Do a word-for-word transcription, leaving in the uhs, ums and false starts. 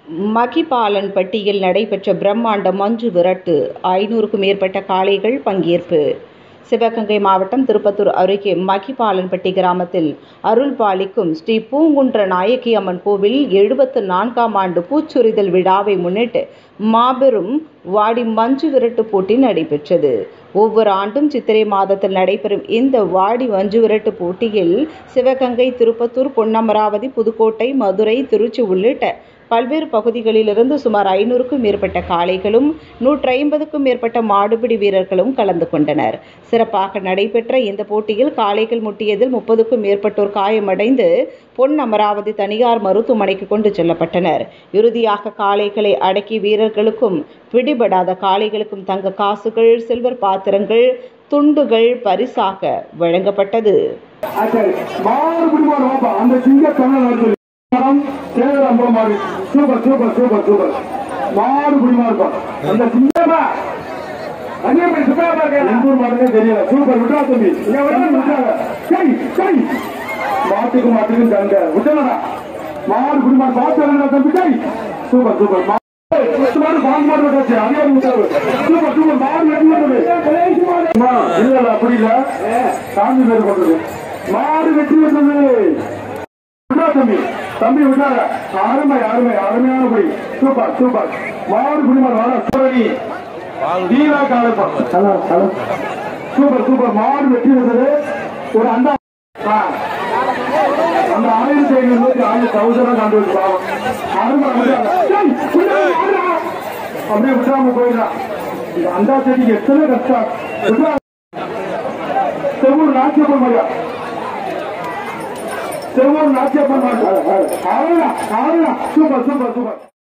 மகிபாலன்பட்டியில் நடைபெற்ற பிரம்மாண்ட மஞ்சு விரட்டு. ஐநூறுக்கும் மேற்பட்ட காளைகள் பங்கேற்பு. சிவகங்கை மாவட்டம் திருப்பத்தூர் அருகே மகிபாலன்பட்டி கிராமத்தில் அருள்பாலிக்கும் ஸ்ரீ பூங்குன்ற நாயகி அம்மன் கோவில் எழுபத்து நான்காம் ஆண்டு பூச்சொரிதல் விழாவை முன்னிட்டு மாபெரும் வாடி மஞ்சு விரட்டு போட்டி நடைபெற்றது. ஒவ்வொரு ஆண்டும் சித்திரை மாதத்தில் நடைபெறும் இந்த வாடி மஞ்சு விரட்டு போட்டியில் சிவகங்கை, திருப்பத்தூர், பொன்னமராவதி, புதுக்கோட்டை, மதுரை, திருச்சி உள்ளிட்ட பல்வேறு பகுதிகளிலிருந்து சுமார் ஐநூறுக்கும் மேற்பட்ட காளைகளும் நூற்றி ஐம்பதுக்கும் மேற்பட்ட மாடுபிடி வீரர்களும் கலந்து கொண்டனர். சிறப்பாக நடைபெற்ற இந்த போட்டியில் காளைகள் முட்டியதில் முப்பதுக்கும் மேற்பட்டோர் காயமடைந்து பொன் அமராவதி தனியார் மருத்துவமனைக்கு கொண்டு செல்லப்பட்டனர். இறுதியாக காளைகளை அடக்கிய வீரர்களுக்கும் பிடிபடாத காளைகளுக்கும் தங்க காசுகள், சில்வர் பாத்திரங்கள், துண்டுகள் பரிசாக வழங்கப்பட்டது. சூப்பர் சூப்பர் சூப்பர் சூப்பர் மாடு குடிமா இருக்கும் அந்த சிங்கமா அங்கேயே சுத்தமா எங்கூர் மாடுனே தெரியல. சூப்பர் விட்டா தம்பி விட்டாங்க. சரி சரி மாட்டுக்கும் மாட்டுக்கும் தங்க விட்டலடா மாடு குடிமா பார்த்து தம்பி. சரி சூப்பர் சூப்பர் மாடு பால் மாடு விட்டாச்சு. அதே சூப்பர் சூப்பர் மாடு வெட்டி விட்டது இல்ல அப்படி இல்ல சாமி பேர் போட்டது மாடு வெட்டி விட்டது. தம்பி தம்பி விட்டாங்க. அருமை அருமை அருமையான குடி. சூப்பர் சூப்பர் மாடு குடிமார் வாழ சூரணி வீரா காலப்பா. சூப்பர் சூப்பர் மாடு வெட்டி வந்தது. ஒரு அந்த அந்த ஆயிரத்தி ஐநூறு ஆயிரத்தி தௌசண்ட் கண்டு வச்சு பாவம் அருமை அப்படியே விட்டாம போயிடலாம். அந்த செடிக்கு எத்தனை கஷ்டம். செவ்வூர் நாச்சியப்பன் மையா Sevvur Nachiyappan super super super